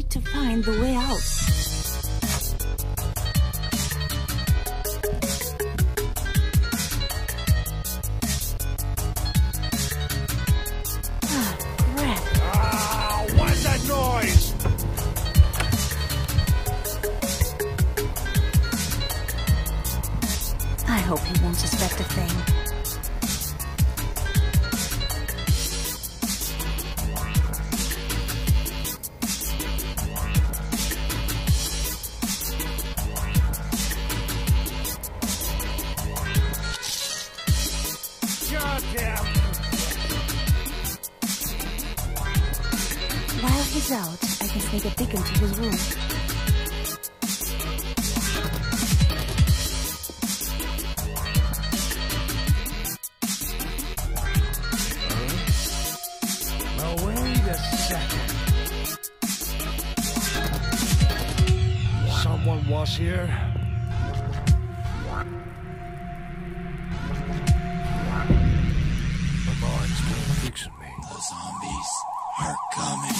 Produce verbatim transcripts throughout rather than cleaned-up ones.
need to find the way out. Ah, crap. Ah, what's that noise? I hope he won't suspect a thing. While he's out, I can sneak a peek into his room. Now wait a second. Someone was here. My mind's been fixing me. The zombies are coming.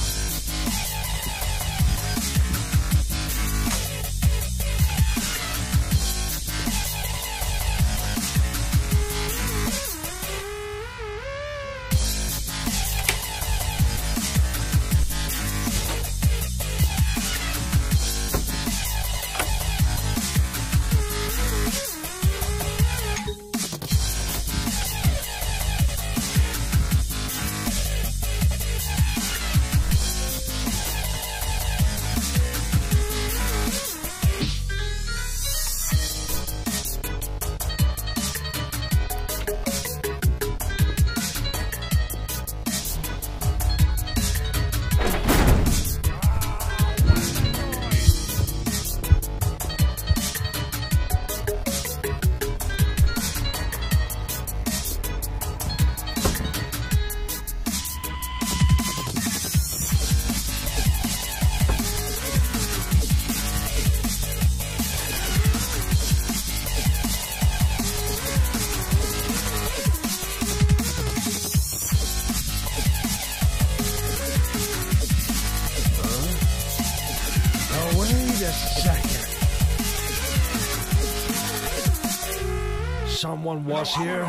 Someone was here.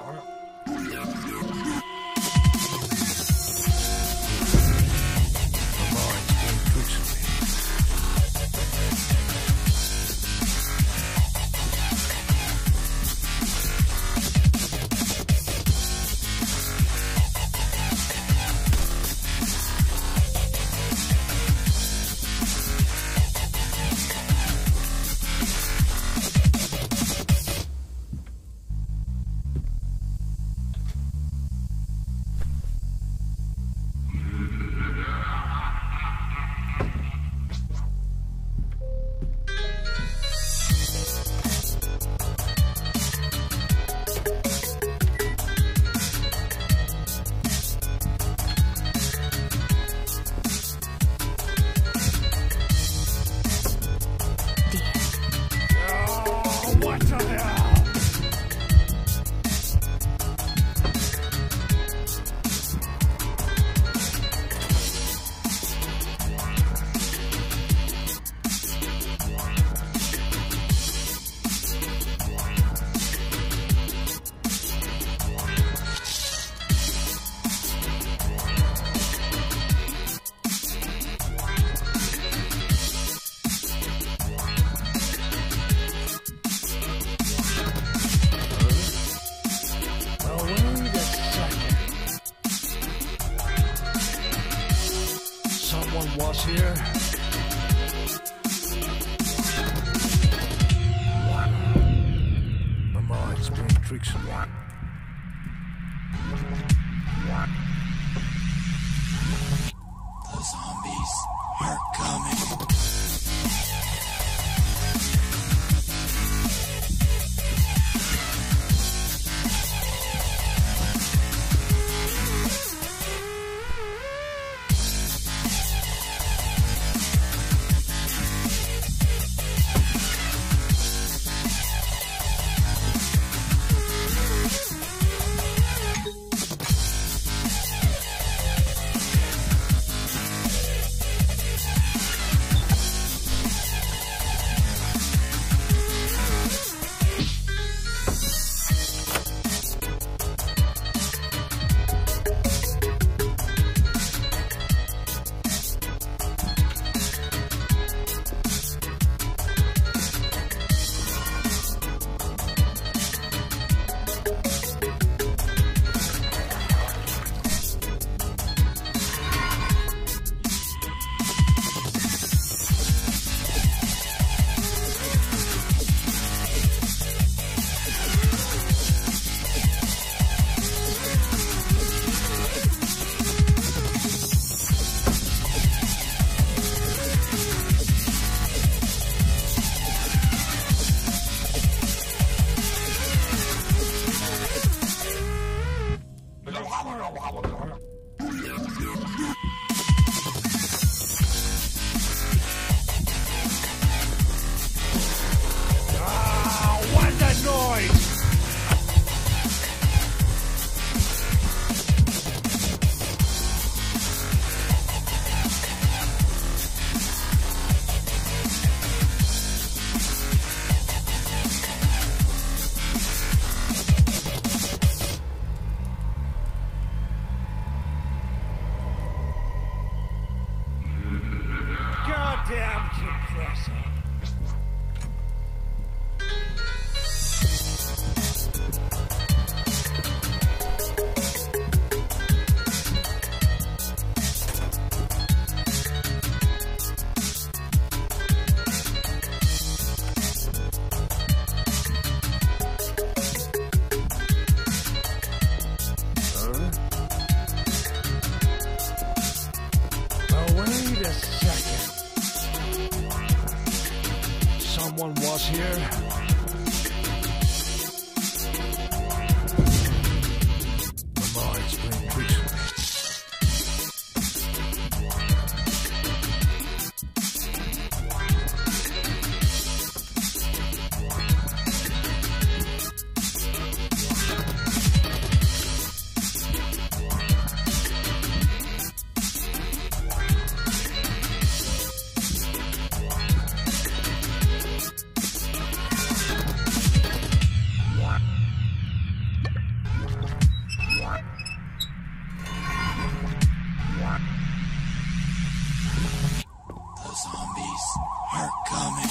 Was here. My mind's playing tricks on me. The zombies are coming. suppressor. Wait a second. Someone was here. My mind's playing tricks with me. The zombies are coming.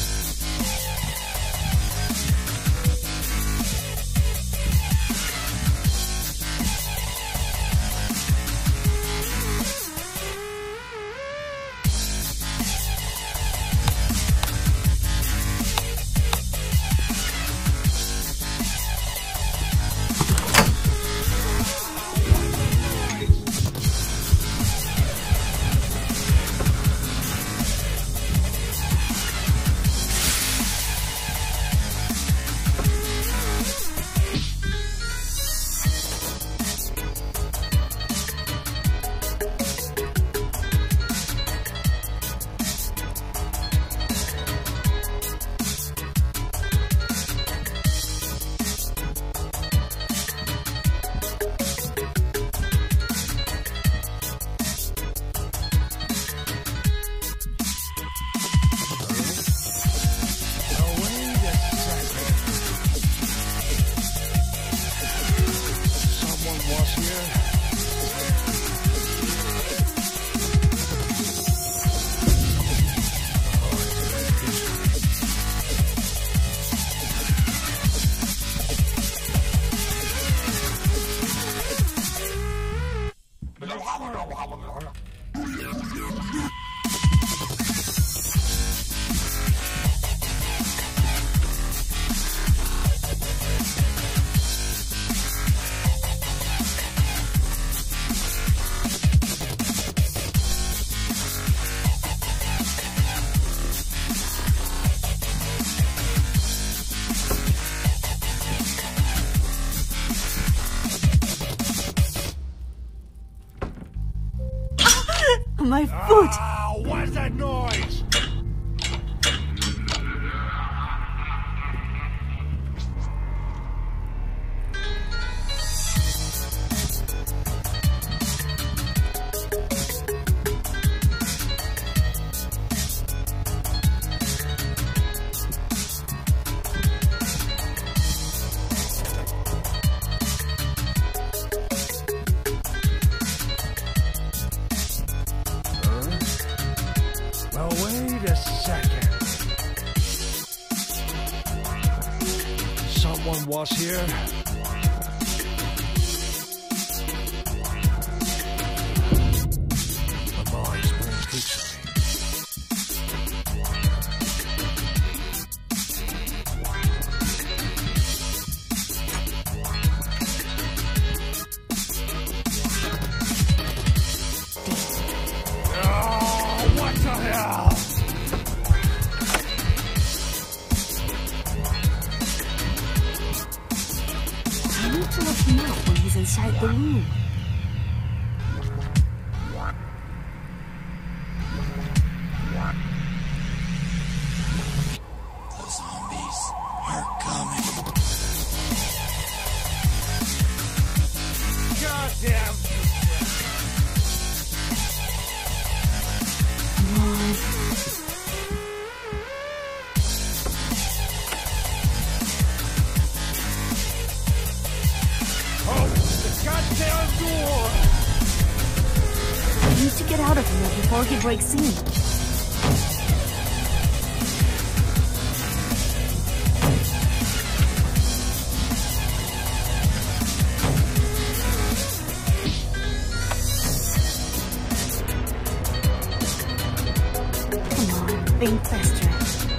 My foot! Ah, what's that noise? Well, wait a second. Someone was here. My mind's playing tricks on me. Oh, what the hell? I need to look him out when he's inside the room. The zombies are coming. Goddamn. Come on. Oh, the goddamn door! I need to get out of here before he breaks in. faster.